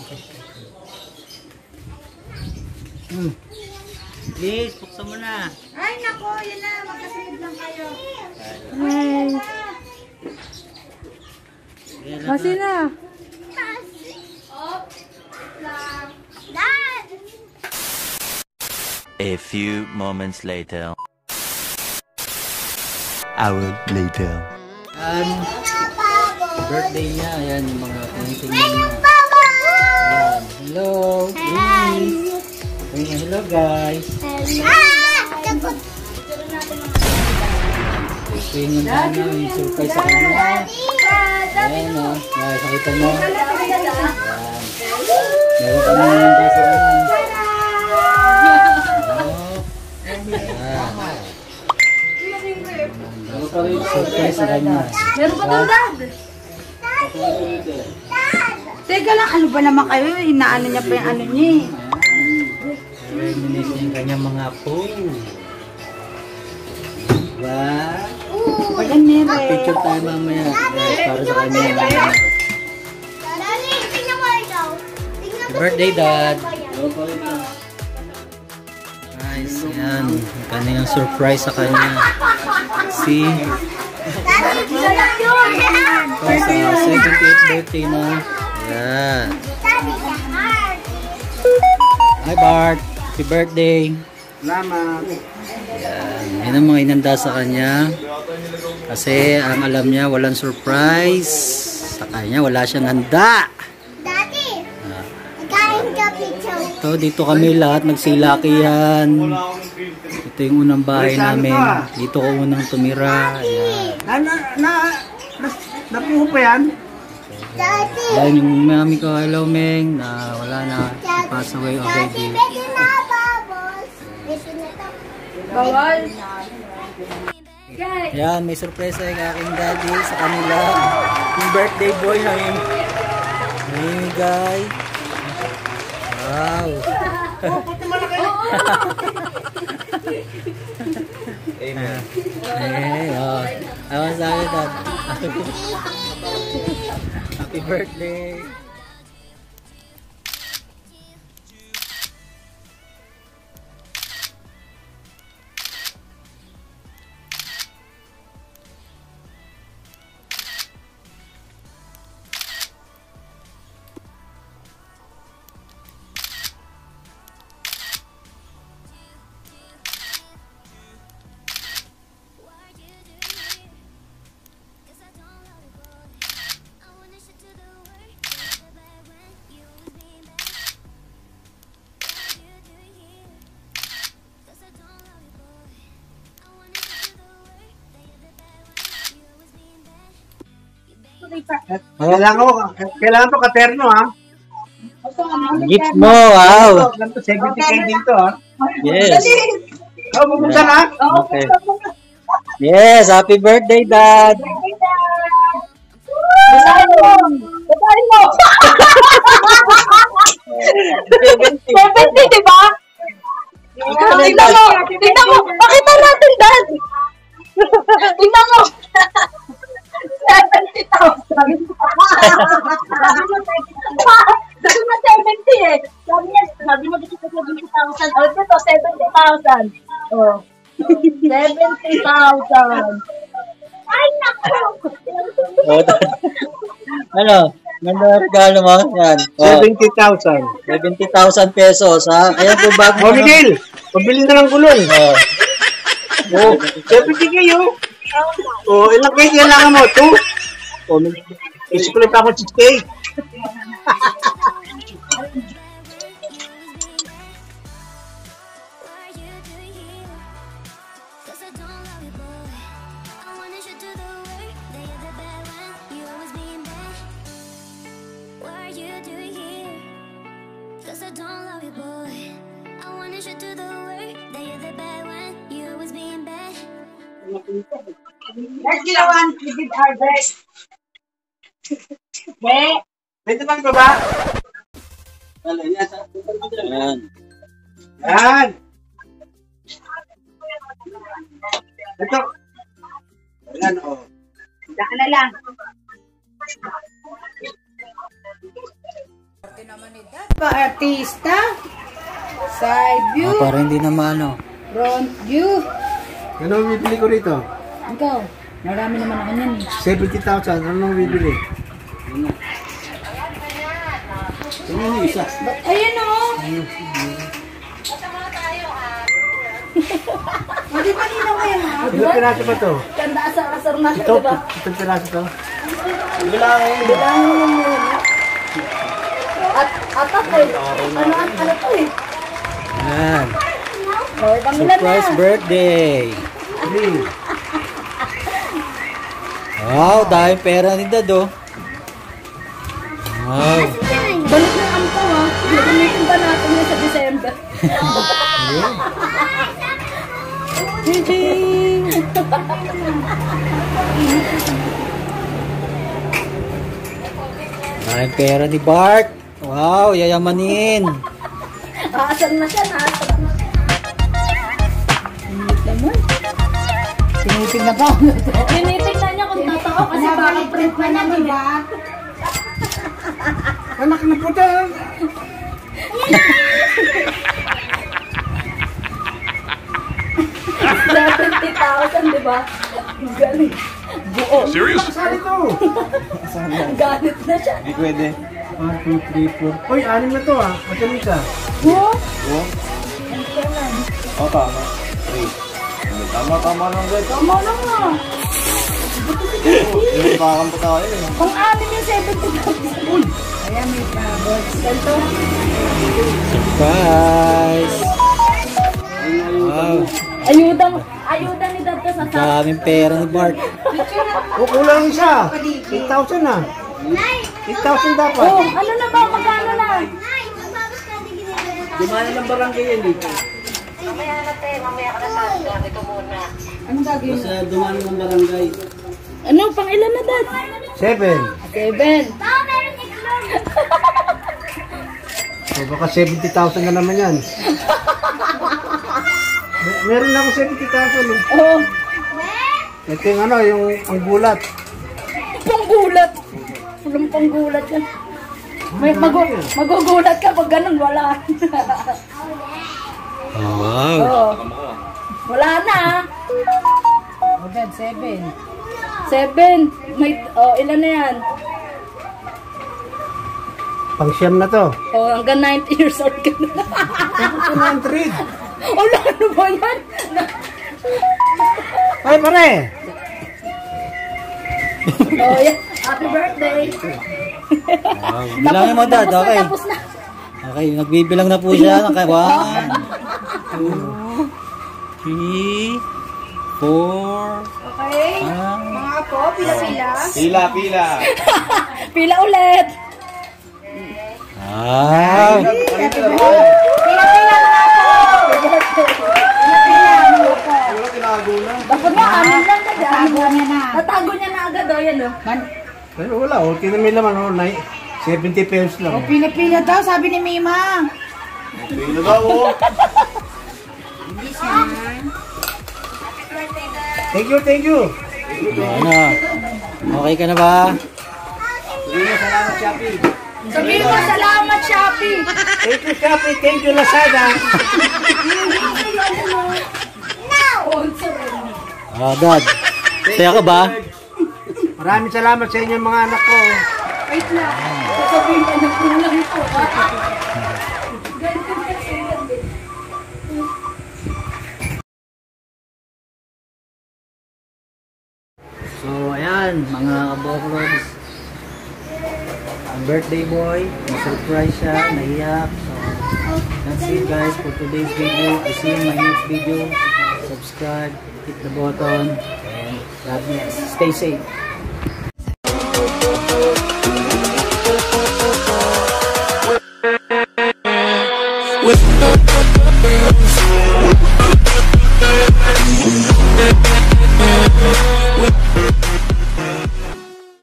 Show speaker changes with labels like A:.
A: Please, buksan mo na.
B: Ay, nako, yun na. Magkasunod lang kayo.
C: Kasi na.
B: Dad!
D: A few moments later. Hour later.
A: Birthday niya. Ayan yung mga tinitingnan niya. Ayan. Hello. Please. Hello guys. Tingnan na namin yung surprise sa kanya. Ayan o. Nakita mo. Ayan. Meron kami yung basa sa kanya. Surprise sa kanya.
C: Meron pa doon, Dad. Teka lang, ano ba naman kayo? Inaano niya pa yung ano niya eh.
A: Reminisce yung kanyang mga apo. Diba?
C: Pagyan meron.
A: Picture tayo mamaya. Para sa kanya. Happy birthday, Dad. Nice. Yan. Kanyang surprise sa kanya. See? Ito sa 78th birthday na. Yan. Hi, Bart. Happy birthday.
E: Salamat.
A: Yan. Yan ang mga inanda sa kanya. Kasi ang alam niya, walang surprise. Sa kanya, wala siyang handa.
B: Daddy! Kain ka picture.
A: Ito, dito kami lahat nagsilakihan. Ito yung unang bahay namin. Dito ko unang tumira. Ayan.
E: Napuho pa yan?
B: Daddy!
A: Ayan yung mami ko, hello Meng, na wala na. Pass away already.
B: Pwede na, babos. Pwede na to.
C: Bawal.
A: Ayan, may surpresa yung aking daddy sa kanila. Yung birthday boy namin. Hey guy. Wow.
E: Amen.
A: Hey, oh. Awan sa akin, Dad. Happy birthday.
E: Kailangan to katerno ha.
A: Gift mo, wow.
E: Ganito 70K din to ha.
A: Yes.
E: Oh, bubuksan ha.
A: Okay. Yes, happy birthday, Dad.
C: Basahin mo! Basahin mo! 70, di ba? Tingnan mo! Tingnan mo! Pakita natin, Dad! Tingnan mo! 70,000! Sabi mo 70 eh! Sabi mo dito 70,000. Oh, dito 70,000. Oh. 70,000. Ay, naku!
A: Oh, ano? Ganda regalo mo? Yan. Oh,
E: 70,000.
A: 70,000 pesos, ha? Ayan po ba?
E: Oh, Miguel, pabili na ng gulong.
A: Oh.
E: Oh, 70K oh. Oh, ilang kayo kailangan mo? 2? Oh, isip ko lang pa ako 6K.
C: Let's get one. We did our best. Okay.
E: Pwede bang baba?
A: Ayan.
E: Yan. Ito. Ayan oh.
C: Daan na lang.
F: Artista. Side view.
A: Para hindi na maano.
F: Front view.
E: Ano ang bibili ko rito?
F: Ikaw. Marami naman ako niyan.
E: 70,000. Ano ang bibili?
A: Tingnan niyo isa.
F: Ayan o. Hindi pa nila kayo ha?
E: Ilang piraso ba to?
F: Ganda asar-asar na siya,
E: Ito,
F: diba?
E: itong piraso to?
F: Bilangin mo yun. Atak eh. Ano to eh?
A: Yan.
F: Oh, pangilan na.
A: Surprise birthday.
E: 3.
A: Wow, dahil pera ni Dad, oh. Wow.
F: Balik na ang to ha. Gagamitin pa natin yun sa December.
A: Ching! Dahil pera ni Bart. Wow, yayamanin.
F: Aasar na siya, naasar na. Init naman.
A: Tinitignan pa.
F: Tinitignan niya kung totoo kasi baka print na niya, diba?
E: Anak na puta!
F: 70,000, diba? Galing. Buo.
G: Serious?
E: Saan ito?
F: Galit na siya.
A: Hindi pwede.
E: 1, 2, 3, 4. Uy, 6 na to ah. At yung isa.
F: Buo?
A: O, tama. 3. Tama lang, guys.
F: Tama na nga.
A: Inupakan pa tayo, eh.
F: Pang-anim yung 70,000. Uy! Ayan, may pagod. Ganito.
A: Surprise! Wow.
F: Ayuda ni Dad ka sa sa.
A: Daming pera ni Bart.
E: O, kulang isa. 8,000 na. 8,000 dapat.
F: Oh, ano na ba? Magkano na?
B: Nay, magbabas ka di ginagawa.
A: Dumana ng barangay yan dito.
F: Anong gagawin?
A: Basta dumana ng barangay.
F: Ano? Pang ilan na, Dad?
E: 7.
F: 7.
B: Baka meron iklog.
E: So, baka 70,000 na naman yan. Meron ako 70,000 eh.
F: Oh,
E: Ito yung ano, yung ang gulat.
F: panggulat. Walang panggulat yan. May magugulat ka pag ganun, wala.
A: Wow.
F: Oh. Wala na. Oh, Dad, 7. 7. May, oh, ilan na yan?
E: Pang siyam na to.
F: Oh, hanggang 90 years old ka na.
E: 200.
F: Wala, ano ba yan?
E: Ay, pare!
F: Oh, yeah. Happy birthday.
A: Wow. Bilangin mo, Dad. Okay.
F: Tapos na.
A: Okay, nagbibilang na po siya. 1, 2, 3, 4.
F: Okay. Mga apo, pila-pila.
G: Pila.
F: Pila ulit.
A: Wow.
F: Pila-pila mga apo. Dapat nga, amin lang na dyan. Natago niya na agad, oh, yan, oh.
E: Pero wala, oh. Tinan mo yung laman, oh. 70 pesos lang. Oh.
F: Pila-pila daw, sabi ni Mima.
G: Pila daw, oh.
E: Thank you.
A: Ano? Okay ka na ba?
F: Sabihin mo, salamat, Shopee.
E: Thank you, Shopee. Thank you, Lazada.
A: Dad. Saya ka ba?
E: Maraming salamat sa inyo mga anak ko.
F: Wait lang. Sasabihin ka na kulang ito.
A: So, ayan, mga kaboklogs. Ang birthday boy, na-surprise siya, naiyak. So, that's it guys for today's video. I see you in my next video. Subscribe, hit the button, and God bless. Stay safe.
G: With